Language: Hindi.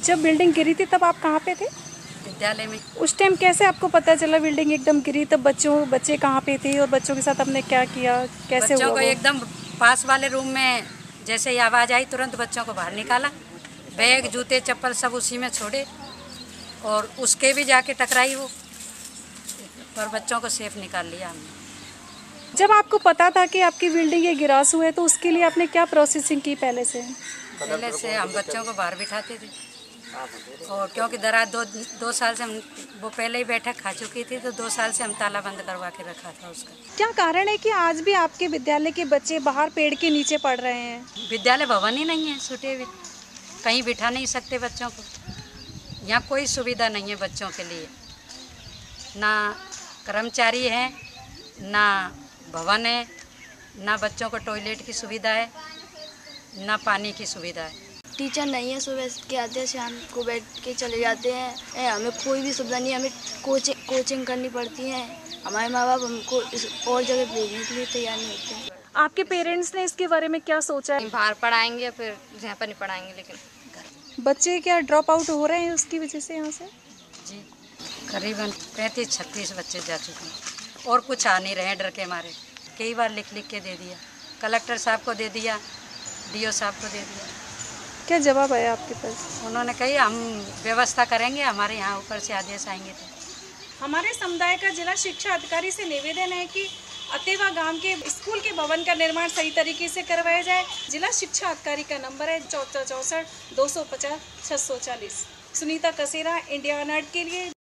जब बिल्डिंग गिरी थी तब आप कहाँ पे थे? विद्यालय में। उस टाइम कैसे आपको पता चला बिल्डिंग एकदम गिरी? तब बच्चे कहाँ पे थे और बच्चों के साथ आपने क्या किया, कैसे बच्चों हुआ को वो? एकदम पास वाले रूम में जैसे ही आवाज़ आई तुरंत बच्चों को बाहर निकाला, बैग जूते चप्पल सब उसी में छोड़े और उसके भी जाके टकराई वो, और बच्चों को सेफ निकाल लिया हमने। जब आपको पता था कि आपकी बिल्डिंग ये गिरास हुआ है तो उसके लिए आपने क्या प्रोसेसिंग की पहले से? पहले से हम बच्चों को बाहर बिठाते थे, और क्योंकि दो साल से हम वो पहले ही बैठक खा चुकी थी, तो 2 साल से हम ताला बंद करवा के रखा था उसका। क्या कारण है कि आज भी आपके विद्यालय के बच्चे बाहर पेड़ के नीचे पढ़ रहे हैं? विद्यालय भवन ही नहीं है, छूटे हुए, कहीं बिठा नहीं सकते बच्चों को। यहाँ कोई सुविधा नहीं है बच्चों के लिए, ना कर्मचारी है, ना भवन है, ना बच्चों को टॉयलेट की सुविधा है, ना पानी की सुविधा है। टीचर नहीं है, सुबह के आते हैं शाम को बैठ के चले जाते हैं। हमें कोई भी सुविधा नहीं है, हमें कोचिंग करनी पड़ती है। हमारे माँ बाप हमको और जगह भेजने के लिए तैयार नहीं होते। आपके पेरेंट्स ने इसके बारे में क्या सोचा है? बाहर पढ़ाएंगे फिर यहाँ पर नहीं पढ़ाएंगे, लेकिन बच्चे क्या ड्रॉप आउट हो रहे हैं उसकी वजह से यहाँ से? जी, करीबन 35-36 बच्चे जा चुके हैं, और कुछ आ नहीं रहे हैं डर के मारे। कई बार लिख के दे दिया, कलेक्टर साहब को दे दिया, DO साहब को दे दिया। क्या जवाब आया आपके पास? उन्होंने कही हम व्यवस्था करेंगे, हमारे यहाँ ऊपर से आदेश आएंगे। तो हमारे समुदाय का जिला शिक्षा अधिकारी से निवेदन है कि अतेवा गांव के स्कूल के भवन का निर्माण सही तरीके से करवाया जाए। जिला शिक्षा अधिकारी का नंबर है 6464 250 640। सुनीता कसेरा, इंडिया नाट के लिए।